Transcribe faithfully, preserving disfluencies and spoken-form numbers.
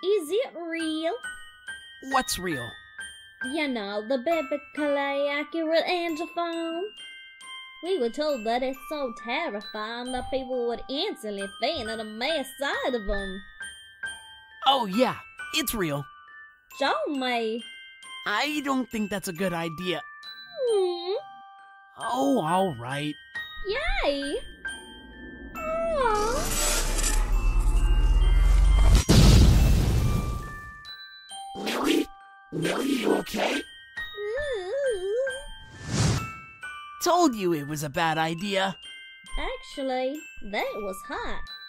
Is it real? What's real? You know, the biblically accurate angel phone. We were told that it's so terrifying that people would instantly faint at the mere sight of them. Oh yeah, it's real. Show me. I don't think that's a good idea. Hmm. Oh, all right. Yay! Aww. Millie? Millie, you okay? Told you it was a bad idea. Actually, that was hot.